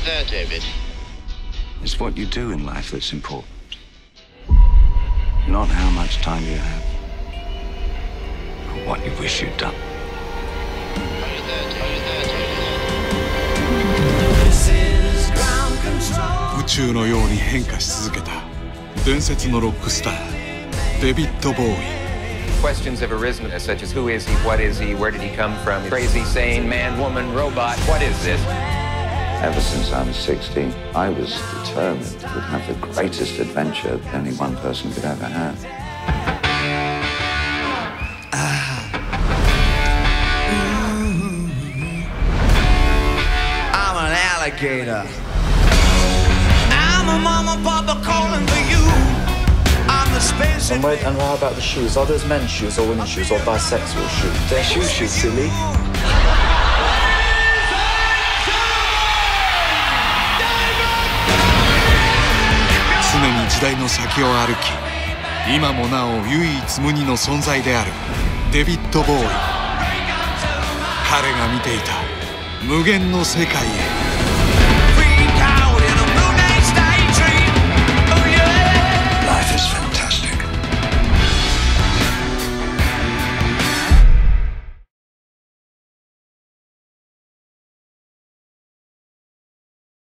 there, David? It's what you do in life that's important. Not how much time you have, but what you wish you'd done. 宇宙のように変化し続けた伝説のロックスターデビッド・ボウイ。 Questions have arisen such as who is he, what is he, where did he come from, crazy, sane, man, woman, robot, what is this? Ever since I was 16, I was determined to have the greatest adventure only one person could ever have. I'm an alligator. I'm a mama, papa calling for you. I'm the space. And wait, and how about the shoes? Are those men's shoes or women's shoes or bisexual shoes? They're shoes, silly. 常に時代の先を歩き、今もなお唯一無二の存在であるデビッド・ボウイ。彼が見ていた無限の世界へ。